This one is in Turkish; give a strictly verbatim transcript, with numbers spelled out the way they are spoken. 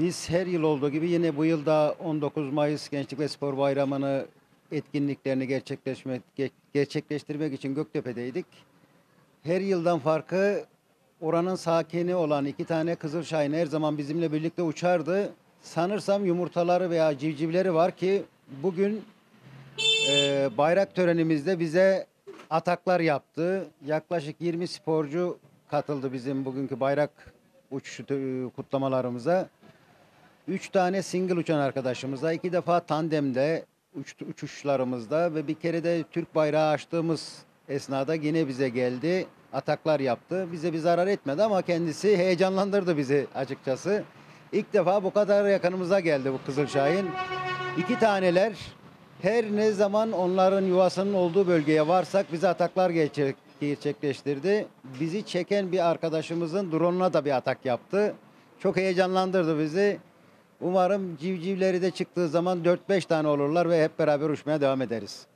Biz her yıl olduğu gibi yine bu yıl da on dokuz Mayıs Gençlik ve Spor Bayramı'nı etkinliklerini gerçekleşmek, gerçekleştirmek için Göktepe'deydik. Her yıldan farkı oranın sakini olan iki tane Kızılşahin her zaman bizimle birlikte uçardı. Sanırsam yumurtaları veya civcivleri var ki bugün e, bayrak törenimizde bize ataklar yaptı. Yaklaşık yirmi sporcu katıldı bizim bugünkü bayrak uçuşu tö- kutlamalarımıza. Üç tane single uçan arkadaşımıza, iki defa tandemde uç, uçuşlarımızda ve bir kere de Türk bayrağı açtığımız esnada yine bize geldi. Ataklar yaptı. Bize bir zarar etmedi ama kendisi heyecanlandırdı bizi açıkçası. İlk defa bu kadar yakınımıza geldi bu Kızılşahin. İki taneler her ne zaman onların yuvasının olduğu bölgeye varsak bize ataklar gerçek, gerçekleştirdi. Bizi çeken bir arkadaşımızın drone'una da bir atak yaptı. Çok heyecanlandırdı bizi. Umarım civcivleri de çıktığı zaman dört beş tane olurlar ve hep beraber uçmaya devam ederiz.